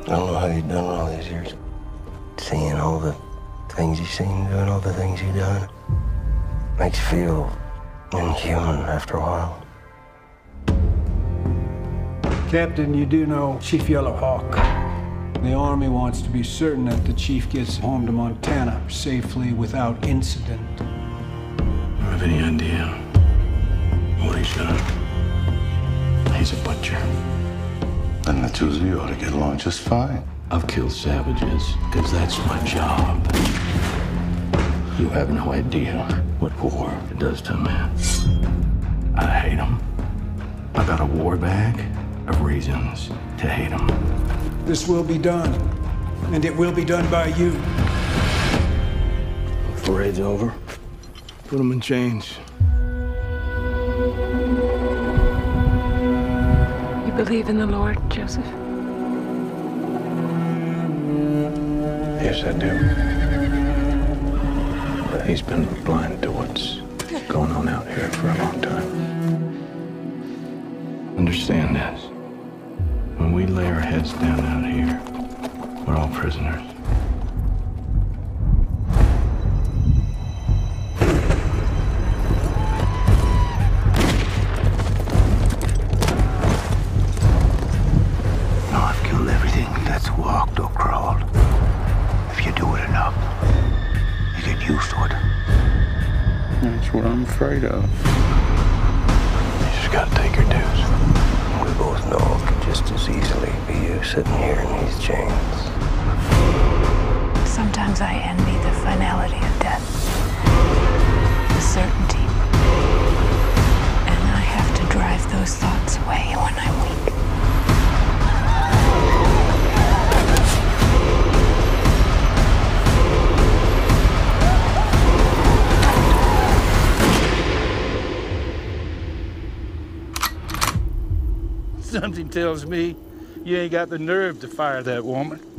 I don't know how you've done all these years. Seeing all the things you've seen, doing all the things you've done, makes you feel inhuman after a while. Captain, you do know Chief Yellowhawk. The Army wants to be certain that the Chief gets home to Montana safely without incident. Do you have any idea what he's done? He's a butcher. And the two of you ought to get along just fine. I've killed savages because that's my job. You have no idea what war does to a man. I hate him. I got a war bag of reasons to hate him. This will be done, and it will be done by you. If the raid's over, put him in chains. You believe in the Lord, Joseph? Yes, I do. But he's been blind to what's going on out here for a long time. Understand this. When we lay our heads down out here, we're all prisoners. Now I've killed everything that's walked or crawled. If you do it enough, you get used to it. That's what I'm afraid of. You just gotta take your dues. We both know it could just as easily be you sitting here in these chains. Sometimes I envy the finality of death, the certainty. And I have to drive those thoughts away when I'm weak. Something tells me you ain't got the nerve to fire that woman.